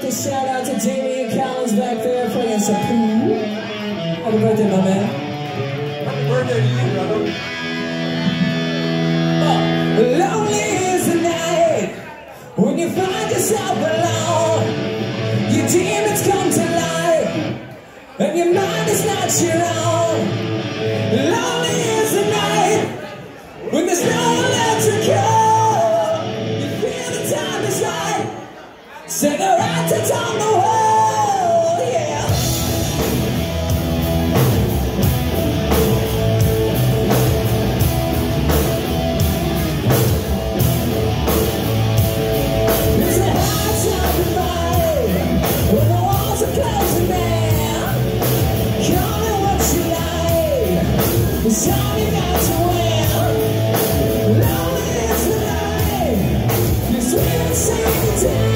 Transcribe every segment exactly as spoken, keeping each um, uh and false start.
big shout out to Jamie and Hollins back there playing some pool. Happy birthday, my man. Happy birthday to you, brother. Oh. Lonely is the night when you find yourself alone. Your demons come to life and your mind is not your own. Lonely is the night when there's no one left to go. You feel the time is right. Cigarettes on the wall, yeah. It's a hard time to fight when the walls are closing down. Call it what you like, it's all you got to win. Lonely is the night, your spirit sinks down.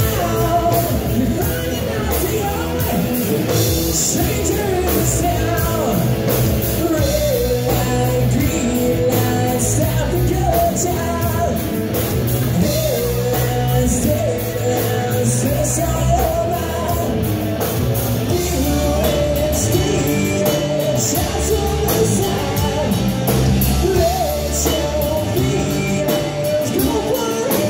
Stranger in the sound, red light, green light, stop and go down. Headlines, deadlines, stress all over. You and Steve, shots on the side. Let your feelings go for it.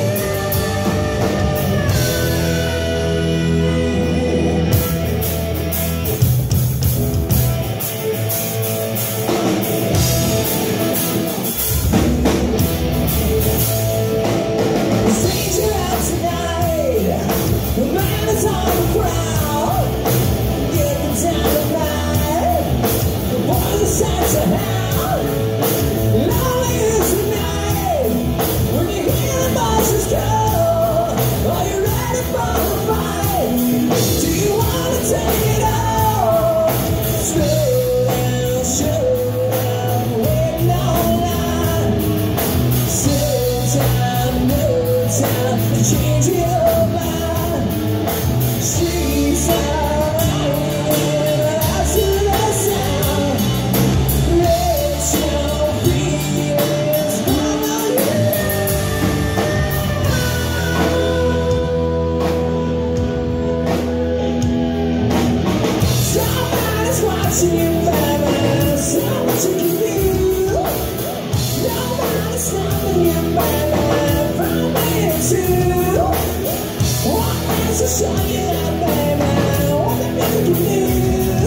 Change your mind. Streets are running out to the sound. Let your feelings follow you. Somebody's watching you, baby. So what you can do. Nobody's stopping you, baby. So show you that, baby, what the music can do.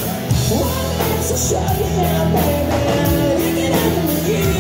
One man to show you that, baby, you can have it with you.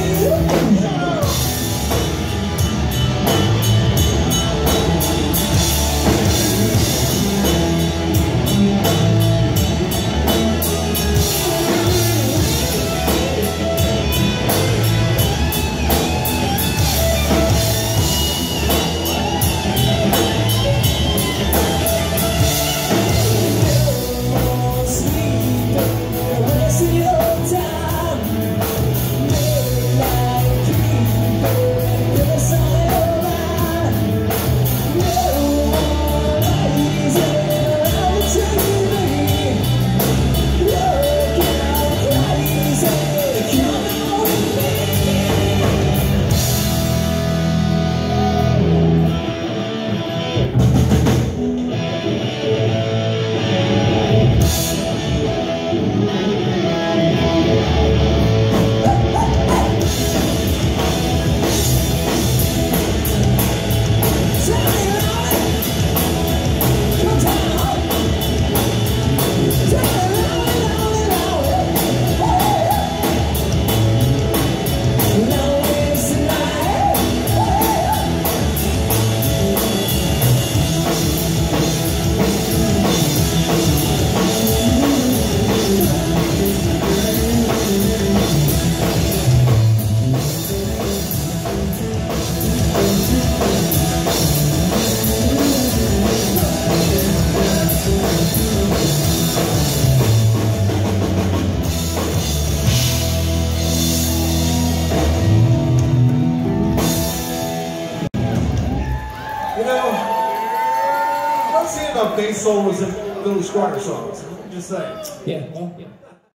Bass solo was in Little Squire songs. I'm just saying. Yeah, well, yeah.